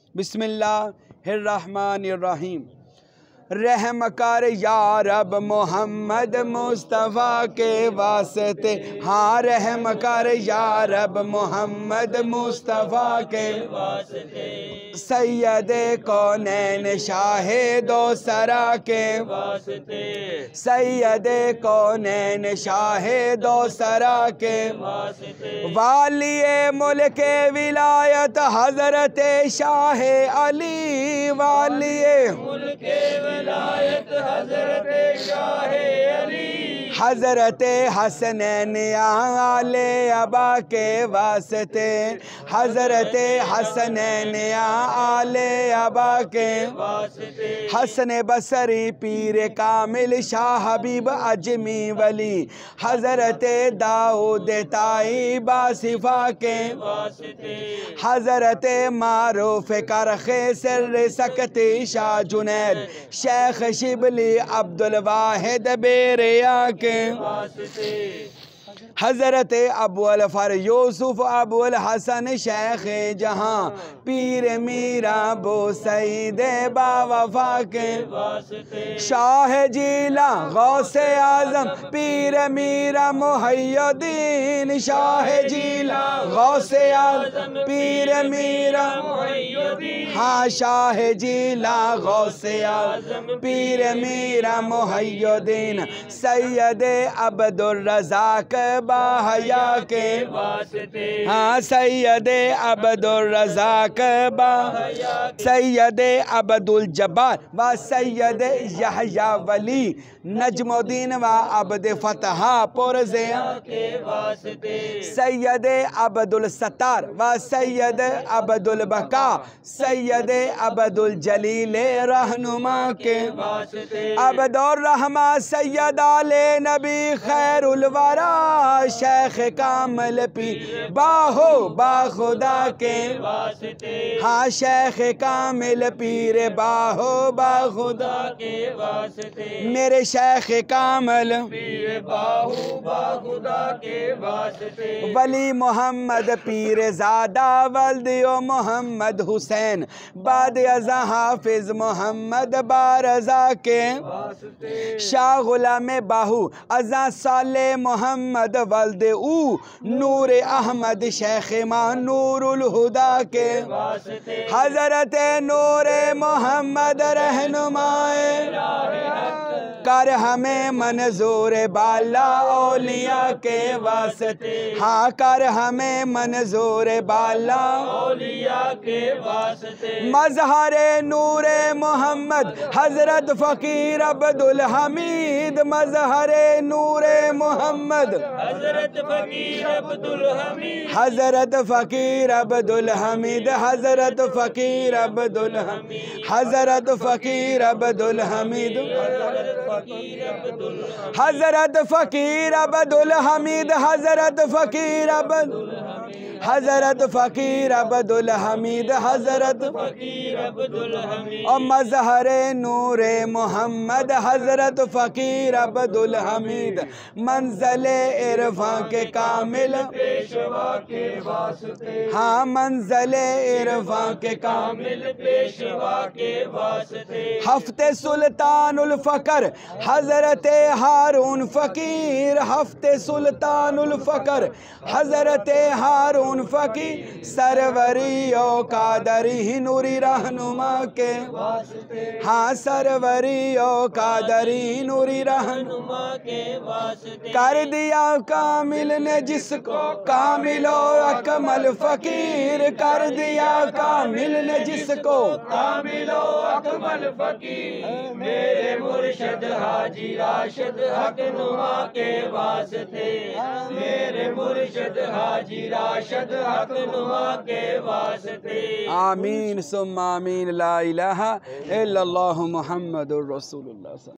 بسم اللہ الرحمن الرحیم۔ رحم کر یا رب محمد مصطفیٰ کے واسطے، ہاں رحم کر یا رب محمد مصطفیٰ کے واسطے، سید کونین شاہ دو سرا کے واسطے، سید کونین شاہ دو سرا کے واسطے، والی ملک ولایت حضرت شاہ علی، والی ملک ولایت حضرت شاہ علی، حضرت حسنین آل ابا کے واسطے، حضرت حسنین آل ابا کے واسطے، حسن بصری پیر کامل شاہ حبیب اجمی ولی، حضرت داؤد طائی باصفا کے واسطے، حضرت معروف کرخ سر سکتی شاہ جنید، شیخ شبلی عبدالواحد بیریا کے واسطے، حضرت ابو الفر یوسف ابو الحسن شیخ جہاں، پیر میرا بو سعید با وفا کے واسطے، شاہ جیلا غوث اعظم پیر میرا محی الدین، شاہ جیلا غوث اعظم پیر میرا محی الدین، ہاں شاہ جیلا غوث اعظم پیر میرا محی الدین، سید عبد الرزاق باحیا کے واسطے، ہاں سید عبد الرزاق باحیا، سید عبد الجبار و سید یحییٰ ولی نجم الدین و عبد فتح پرزیا کے واسطے، سید عبد الستار و سید عبد البقا، سید عبد الجلیل رہنما کے واسطے، عبد الرحمن سید آل نبی خیر الورا، شیخ کامل پیر باہو با خدا کے واسطے، ہاں شیخ کامل پیر باہو با خدا کے واسطے، میرے شیخ کامل پیر باہو با خدا کے واسطے، ولی محمد پیر زادہ ولدی و محمد حسین، بعد ازاں حافظ محمد بارزا کے واسطے، شاہ غلام باہو ازاں صالح محمد ولد او، نور احمد شیخ ماں نور الہدا کے واسطے، حضرت نور محمد رہنمائے کر ہمیں منظور بالا اولیاء کے واسطے، ہاں کر ہمیں منظور بالا اولیاء کے واسطے، مظہر نور محمد حضرت فقیر عبد الحمید، مظہر نور محمد حضرت فقیر عبد الحمید، حضرت فقیر عبد الحمید، حضرت فقیر عبد الحمید، حضرت فقیر عبد الحمید، حضرت فقیر عبد الحمید، حضرت فقیر عبد حضرت فقیر عبد الحمید، حضرت فقیر عبد الحمید، اور مظہر نور محمد حضرت فقیر عبد الحمید، منزل عرفان کے کامل پیشوا کے واسطے، ہاں منزل عرفان کے کامل پیشوا کے واسطے، ہفت سلطان الفقر حضرت ہارون فقیر، ہفت سلطان الفقر حضرت ہارون فقیر، سروری و قادری نوری رہنما کے واسطے، ہاں سروری و قادری نوری رہنما کے واسطے، کر دیا کامل نے جس کو کامل و اکمل فقیر، کر دیا کامل نے جس کو کامل و اکمل فقیر، میرے مرشد حاجی راشد حق نما کے واسطے، میرے مرشد حاجی راشد حق نما کے واسطے، آمین ثم آمین، لا الہ الا اللہ محمد الرسول اللہ۔